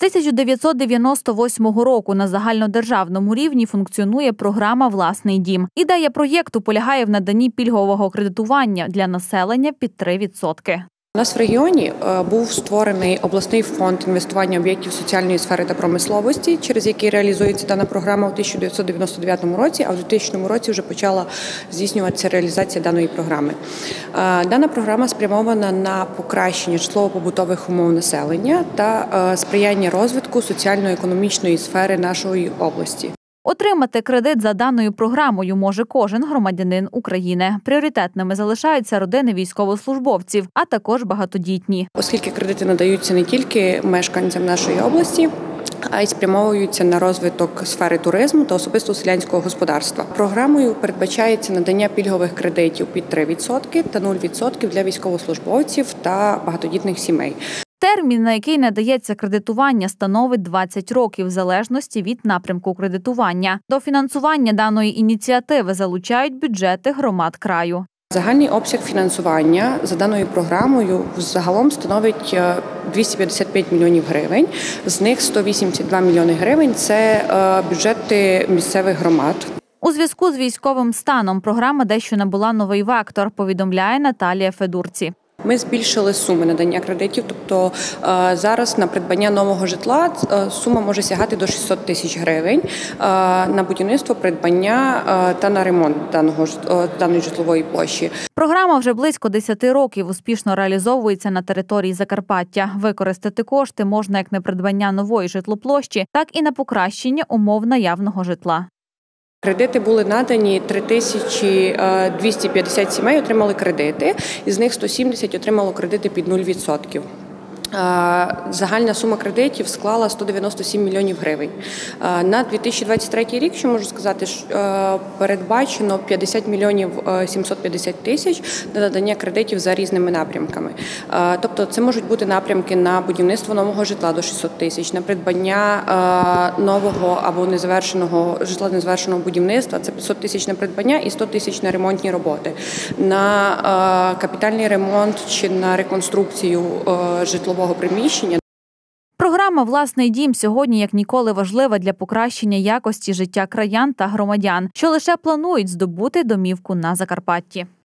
1998 року на загальнодержавному рівні функціонує програма «Власний дім». Ідея проєкту полягає в наданні пільгового кредитування для населення під 3%. У нас в регіоні був створений обласний фонд інвестування об'єктів соціальної сфери та промисловості, через який реалізується дана програма у 1999 році, а в 2000 році вже почала здійснюватися реалізація даної програми. Дана програма спрямована на покращення житлово-побутових умов населення та сприяння розвитку соціально-економічної сфери нашої області. Отримати кредит за даною програмою може кожен громадянин України. Пріоритетними залишаються родини військовослужбовців, а також багатодітні. Оскільки кредити надаються не тільки мешканцям нашої області, а й спрямовуються на розвиток сфери туризму та особисто селянського господарства. Програмою передбачається надання пільгових кредитів під 3% та 0% для військовослужбовців та багатодітних сімей. Термін, на який надається кредитування, становить 20 років в залежності від напрямку кредитування. До фінансування даної ініціативи залучають бюджети громад краю. Загальний обсяг фінансування за даною програмою загалом становить 255 мільйонів гривень. З них 182 мільйони гривень – це бюджети місцевих громад. У зв'язку з військовим станом програма дещо набула новий вектор, повідомляє Наталія Федурці. Ми збільшили суми надання кредитів, тобто зараз на придбання нового житла сума може сягати до 600 тисяч гривень, на будівництво, придбання та на ремонт даної житлової площі. Програма вже близько 10 років успішно реалізовується на території Закарпаття. Використати кошти можна як на придбання нової житлоплощі, так і на покращення умов наявного житла. Кредити були надані, 3250 сімей отримали кредити, із них 170 отримало кредити під 0%. Загальна сума кредитів склала 197 мільйонів гривень. На 2023 рік, що можу сказати, передбачено 50 мільйонів 750 тисяч на надання кредитів за різними напрямками. Тобто це можуть бути напрямки на будівництво нового житла до 600 тисяч, на придбання нового або житла незавершеного будівництва, це 500 тисяч на придбання і 100 тисяч на ремонтні роботи, на капітальний ремонт чи на реконструкцію житлового приміщення. Програма «Власний дім» сьогодні як ніколи важлива для покращення якості життя краян та громадян, що лише планують здобути домівку на Закарпатті.